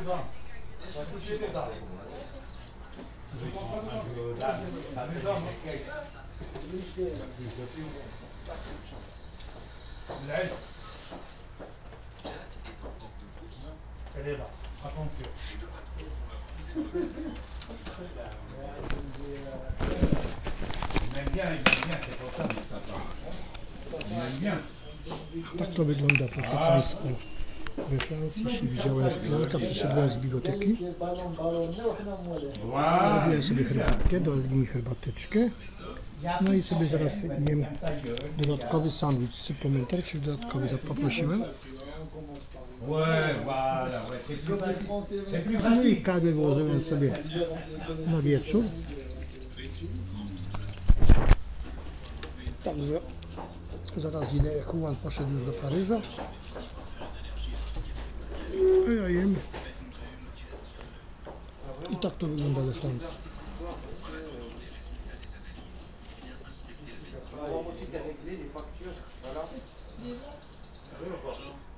العلم. Elle est là, attention. Tak to wygląda, proszę Państwa, we Francji. Jeśli widziałem szklanka, przyszedłem z biblioteki, zrobiłem sobie herbatkę, dali mi herbateczkę, no i sobie zaraz jem dodatkowy sandwich suplementary, czyli dodatkowy poprosiłem. No i kawę włożyłem sobie na wieczór. Także zaraz idę, jak Juan poszedł już do Paryża, a ja jem. I tak to wygląda we Francji. On va régler les factures, voilà.